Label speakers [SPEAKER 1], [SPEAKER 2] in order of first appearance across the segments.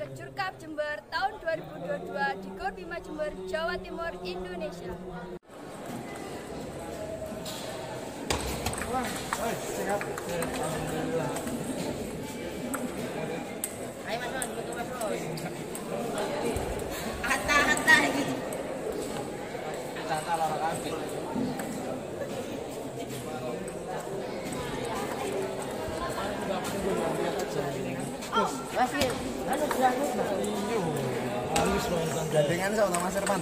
[SPEAKER 1] Kejur Cup Jember tahun 2022 di Gor Bima Jember, Jawa Timur, Indonesia.
[SPEAKER 2] Sehat. Alhamdulillah.
[SPEAKER 3] Ayo Mas Ron, butuh Mas Ron. Hatta ini.
[SPEAKER 2] Hatta lara kabeh.
[SPEAKER 3] Masih, anu berangkat Mas.
[SPEAKER 2] Iyo, halus banget. Gandengan sama Mas Irfan.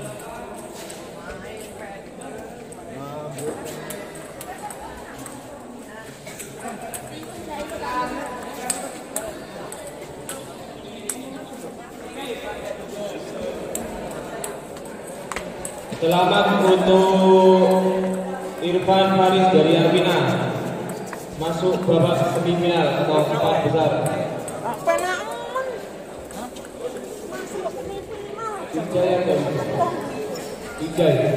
[SPEAKER 4] Selamat untuk Irfan Faris dari Arvina masuk babak semifinal atau 4 besar.
[SPEAKER 3] Apa namun? Masuk semifinal.
[SPEAKER 4] Ijaya kan? Ijaya.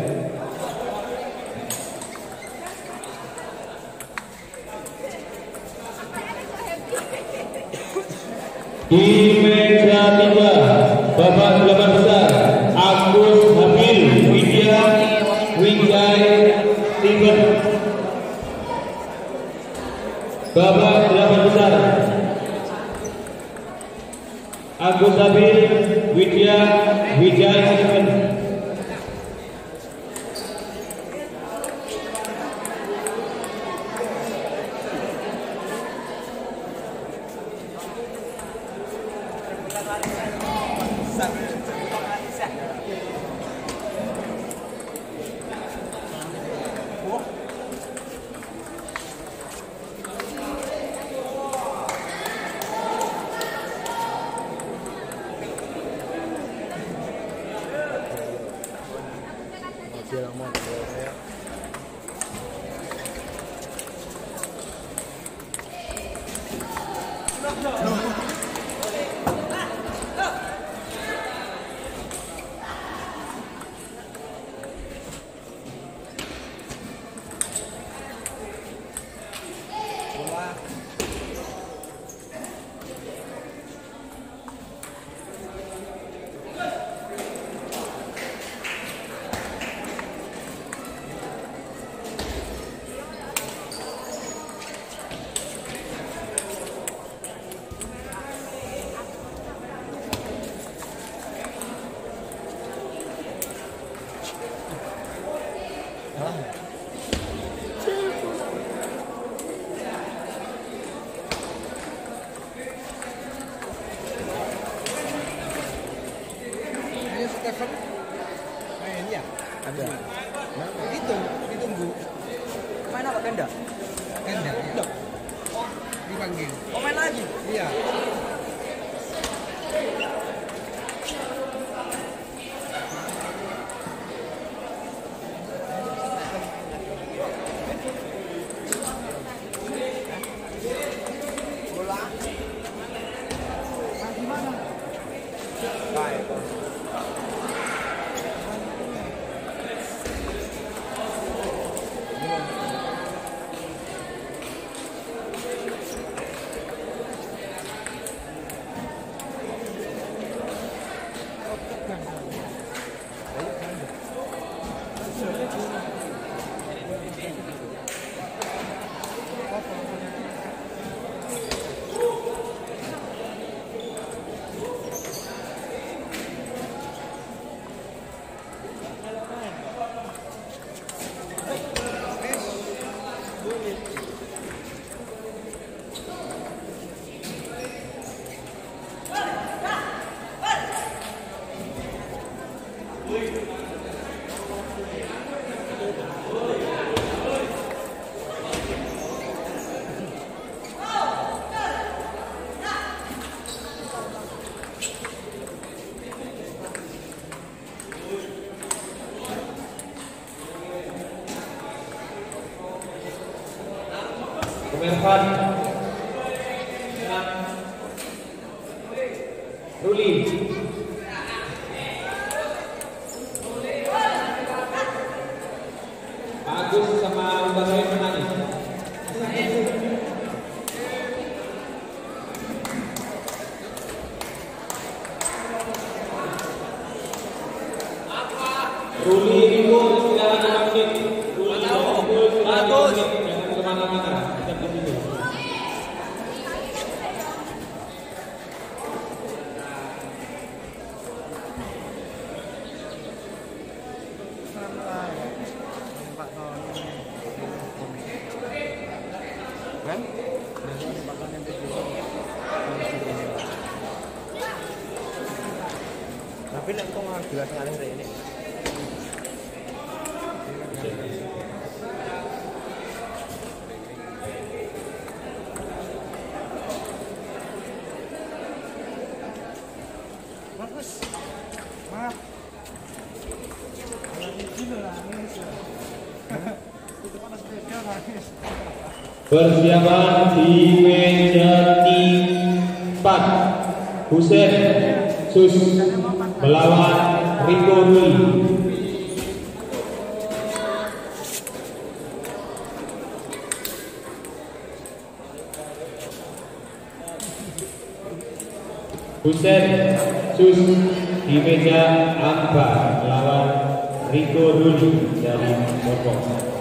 [SPEAKER 4] Di meja 3 babak 8 besar Agus Habil Widya Wijay Timur. Babak 8 besar Agus Habil Widya Wijay Timur.
[SPEAKER 2] Ada. Itu ditunggu.
[SPEAKER 3] Main apa ganda?
[SPEAKER 2] Ganda. Iya. Dipanggil.
[SPEAKER 3] Oh, main lagi?
[SPEAKER 2] Iya.
[SPEAKER 3] Bola. Main di mana?
[SPEAKER 2] Baik.
[SPEAKER 4] Irfan Ruli Agus sama Ubasai menangis. Ruli Riko silakan 5 menit. Ruli Riko silakan 5 menit. Jangan kemana-mana. Tetap di situ.
[SPEAKER 2] Tapi nek kok jelas ngalih rek ini. Bagus. Maaf.
[SPEAKER 4] Persiapan di meja 4. Husein Sus melawan Riko Ruli. Husein Sus di meja 4 melawan Riko Ruli dari Bogor.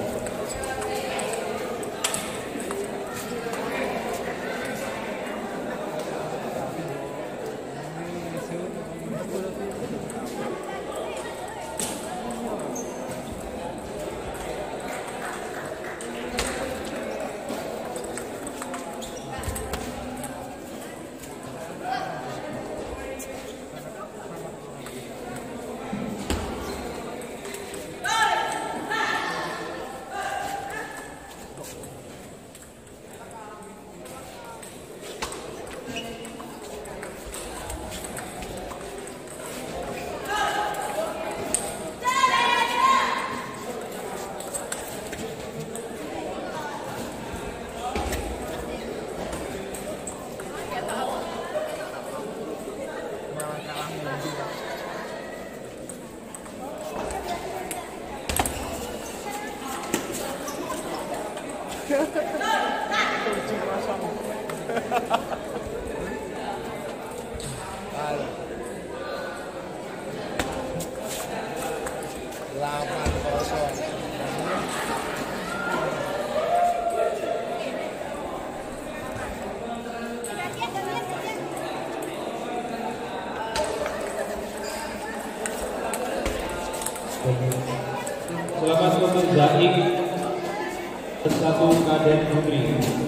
[SPEAKER 4] Selamat untuk Zaik Bersatu Kaden Putri.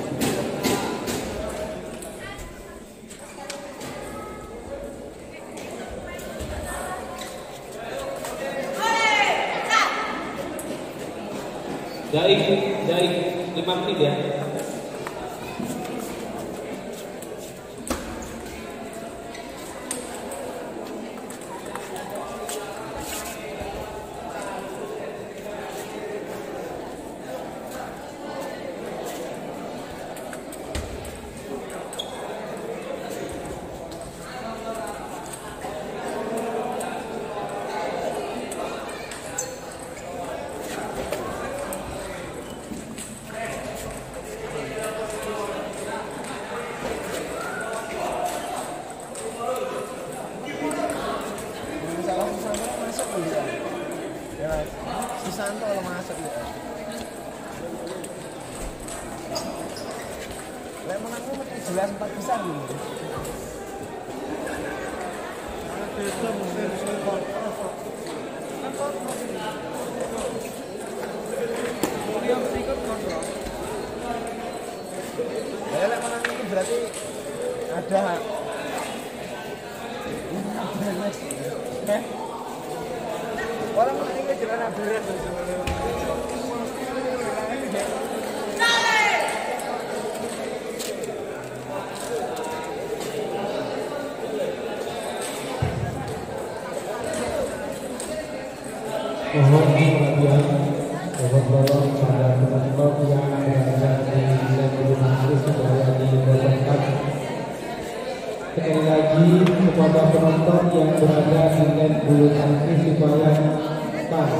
[SPEAKER 4] Zaik 5 menit ya.
[SPEAKER 2] Susanto kalau masuk ya. Lek menangku mesti jelas 4 besar gitu. Beda mungkin sekon. Yang ikut kontrol. Lek menang itu berarti ada orang menang itu jalan berat.
[SPEAKER 5] Mohon perhatian Bapak-bapak pada penonton yang berada di wilayah Bulu Tangkis supaya dikosongkan. Sekali lagi kepada penonton yang berada di wilayah Bulu Tangkis supaya pas.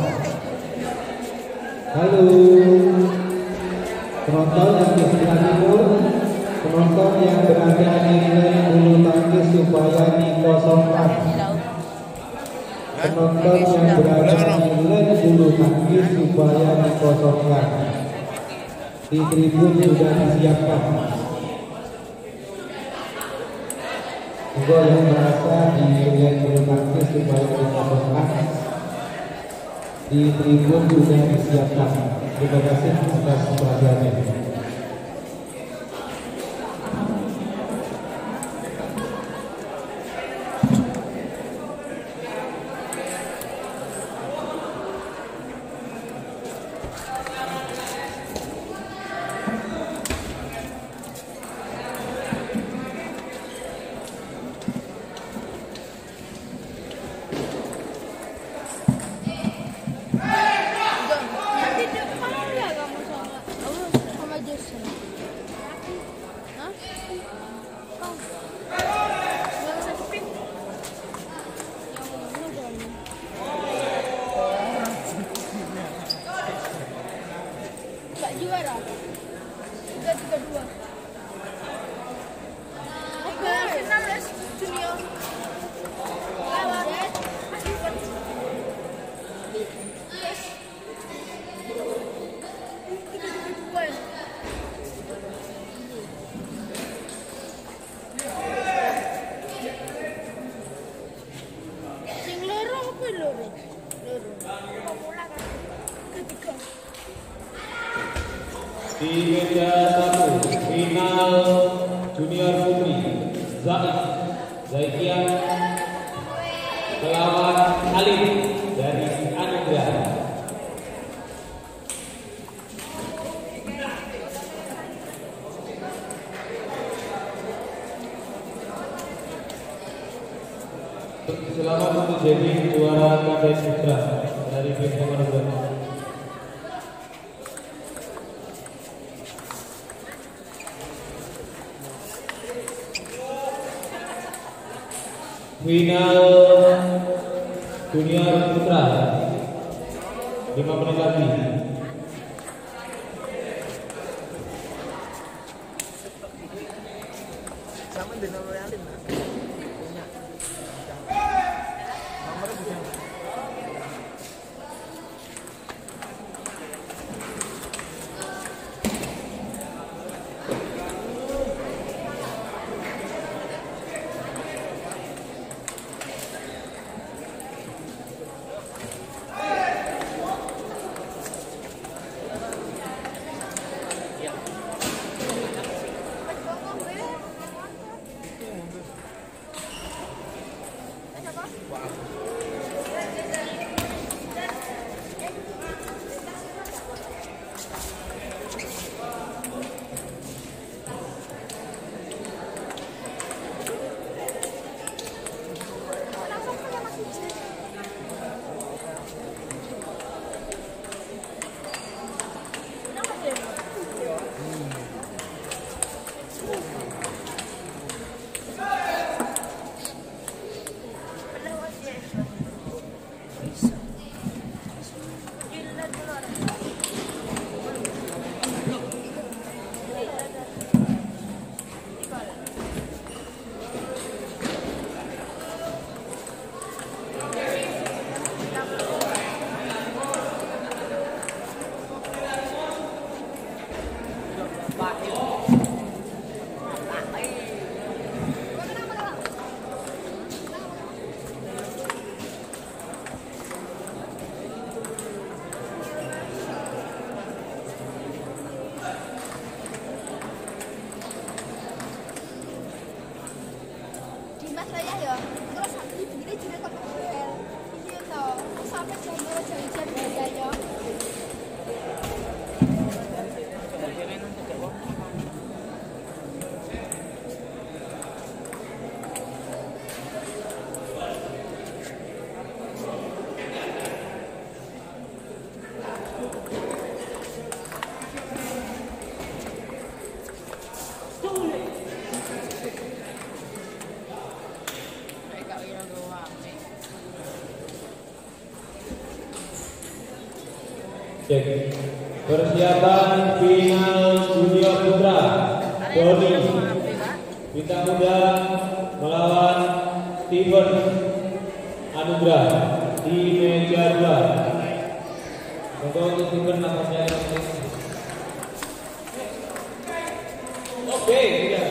[SPEAKER 5] Halo, penonton yang di sebelah timur, penonton yang berada di wilayah Bulu Tangkis supaya dikosongkan. Penonton yang berada di lane bulu tangkis supaya dikosongkan. Di tribun sudah disiapkan. Juga yang merasa di lane bulu tangkis supaya dikosongkan. Di tribun sudah disiapkan. Terima kasih atas perhatiannya.
[SPEAKER 1] Nanti depan ya kamu sama Jason. Hah? Kau nggak bisa dipik. Yang mana dong? Nggak juara. 3-3-2. Oke, 16 junior. Lawan sing loro apa loro? Pemula kan. Ketiga.
[SPEAKER 4] Di meja 1 final junior putri Zaikian melawan Alif dari Anugerah. Selamat untuk jadi juara kades putra dari tim Anugerah. Final junior putra 5 menit lagi.
[SPEAKER 2] Sama di nomor yang 5. Nomornya bisa.
[SPEAKER 1] Dimas saya ya. Terus ini juga kekecil. Ini toh. Sampai jam ya ya.
[SPEAKER 4] Cek. Persiapan final junior putra Doni bintang muda melawan Steven Anugerah. di meja 2. Untuk tunjukkan namanya. Oke, sudah.